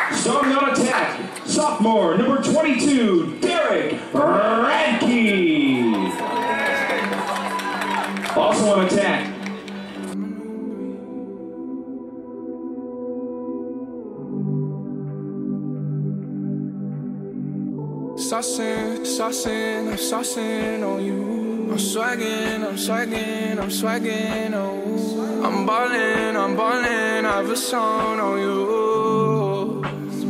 Starting on attack, sophomore, number 22, Derek Radke. Also on attack, Saucing, I'm saucing on you. I'm swagging, oh. I'm ballin', I have a song on you.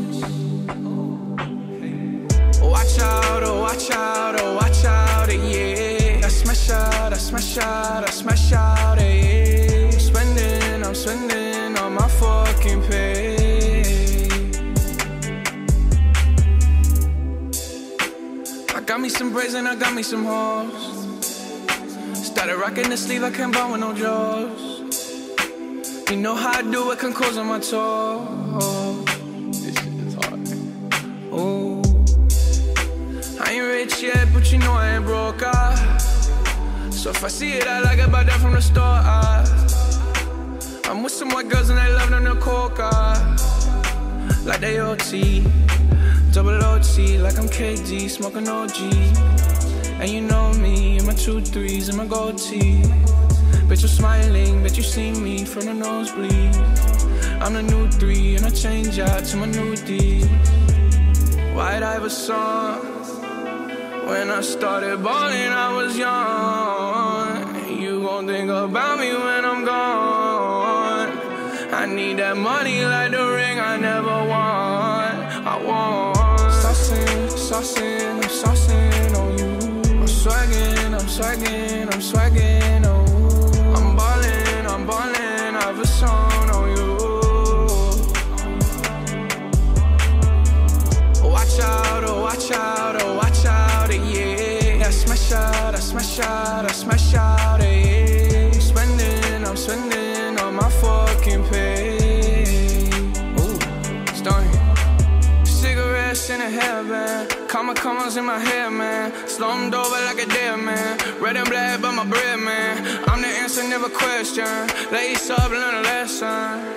Watch out, oh, watch out, yeah. I smash out, yeah. I'm spending on my fucking pay. I got me some braids and I got me some hoes. Started rocking the sleeve, I can't buy with no jaws. You know how I do it, can close on my toes. This shit is hard. Ooh. I ain't rich yet, but you know I ain't broke, So if I see it, I like it, buy that from the store, I'm with some white girls and they love them to coca. Like they OT, double OT, like I'm KD, smoking OG. And you know me, and my 2-3s and my gold tee. Bet you're smiling, bet you see me from the nosebleed. I'm the new 3 and I change out to my new D. White Iverson. When I started balling, I was young. You gon' think about me when I'm gone. I need that money like the ring I never won. I want saucing, I'm saucing on you. I'm swagging, oh. I'm ballin', I have a song on you. Watch out, oh, watch out, yeah. I smash out, yeah. I'm spending on my fucking pay. Ooh, stunning. Cigarettes in a hairband. Commas in my hair, man. Slumped over like a dead man. Red and black, but my bread, man. I'm the answer, never question. Lace up, learn a lesson.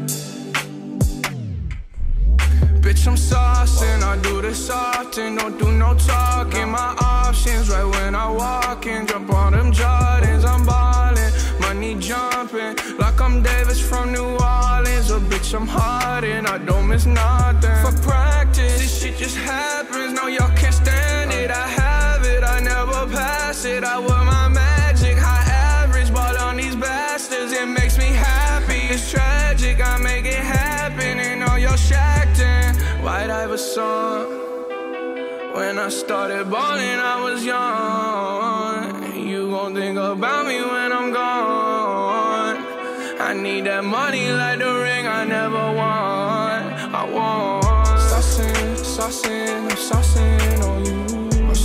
Bitch, I'm saucing, I do this often. Don't do no talking, my options right when I walk in. Jump on them Jordans, I'm ballin'. Money jumping, like I'm Davis from New Orleans. Oh, bitch, I'm hard and I don't miss nothing. For practice, this shit just happens. No, y'all can't stand it, I have it. I never pass it, I wear my magic. High average, ball on these bastards. It makes me happy, it's tragic. I make it happen and all y'all shacked in. White Iverson. When I started balling, I was young. You gon' think about me when I'm gone. I need that money like the ring I never won. I want saucing, I'm saucing on you. I'm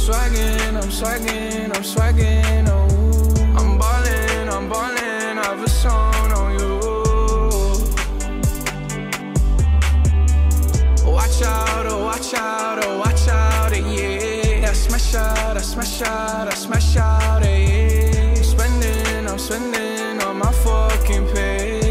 swagging, oh. I'm ballin', I have a song on you. Watch out, oh, watch out, yeah. I smash out, yeah. I'm spending on my fucking pay.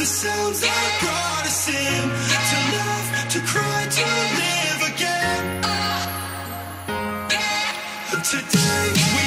the sounds that brought us in, to laugh, to cry, to live again. Today we